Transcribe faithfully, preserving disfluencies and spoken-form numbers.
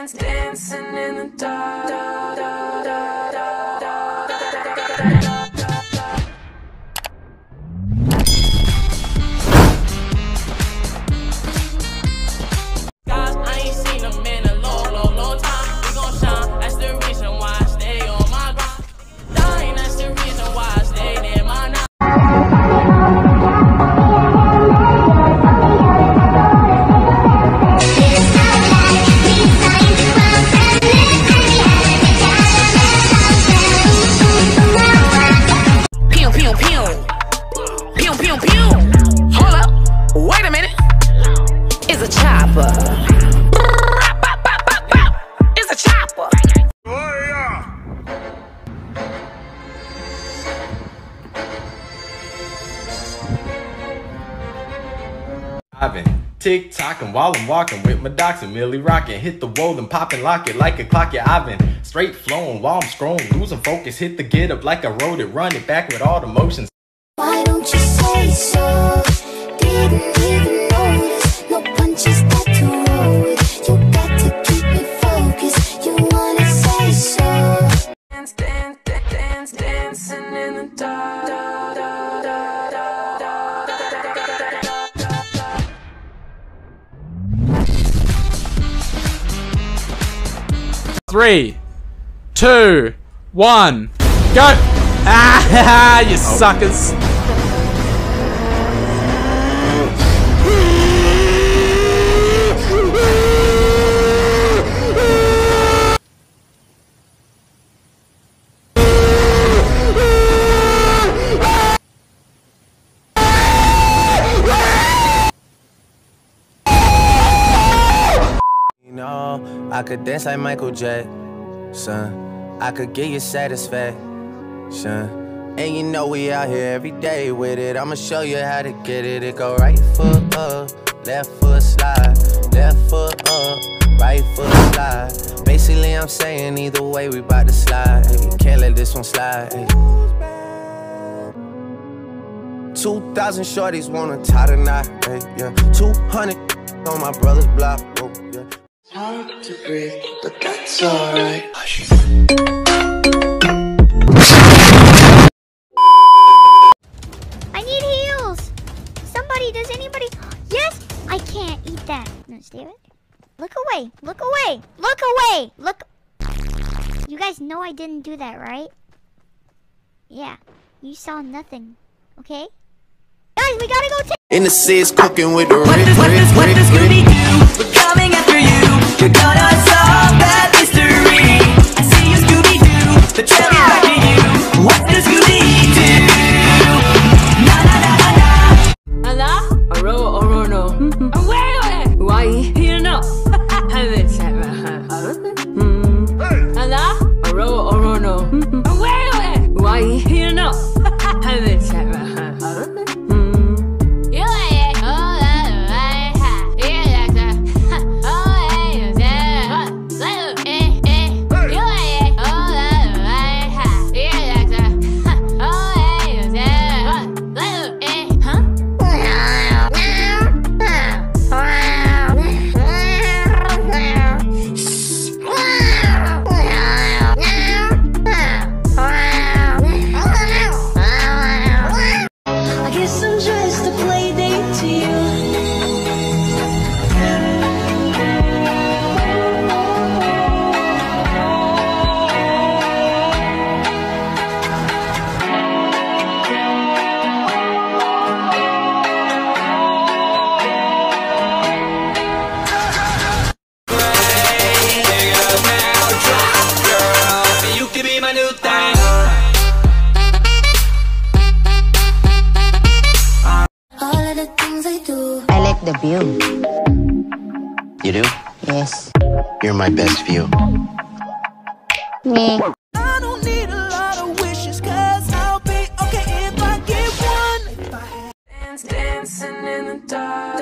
dance, dancing in the dark. Guys, I ain't seen them in a long, long, long time. We gon' shine, that's the reason why I stay on my grind. Dying, that's the reason why I stay in my night. Hold up, wait a minute. It's a chopper. It's a chopper. Oh, yeah. I've been tick-tocking while I'm walking with my docs and Millie rocking. Hit the wall and pop and lock it like a clock. Yeah, I've been straight flowing while I'm scrolling, losing focus. Hit the get up like I wrote it, run it back with all the motions. Why don't you say so? Didn't even notice. No punches that to roll with. You got to keep me focused. You wanna say so? Dance, dance, dance, dancing in the dark. Three, two, one, go! Ah, you suckers! You know, I could dance like Michael Jackson. I could get you satisfaction. And you know we out here every day with it. I'ma show you how to get it. It go right foot up, left foot slide, left foot up, right foot slide. Basically I'm saying either way we bout to slide. Hey, can't let this one slide. Hey. Two thousand shorties wanna tie the knot. Hey, yeah. Two hundred on my brother's block. Oh, yeah. It's hard to breathe, but that's alright. I need heels. Somebody, does anybody? Yes, I can't eat that. No, stay away. Look away. Look away. Look away. Look. You guys know I didn't do that, right? Yeah. You saw nothing. Okay? Guys, we gotta go take. In the seas cooking with the What does, what does, what does Scooby do? We're coming after you. You're gonna solve that mystery. I see you, Scooby Doo. The trail is back to you. What does Scooby do? Na na na na na. Hello? Aro Orono. Away, why? You know. Hello? Aro Orono. Away, why? You know. The view. You do? Yes. You're my best view. Me. I don't need a lot of wishes, cause I'll be okay if I get one. If I had dance, dancing in the dark.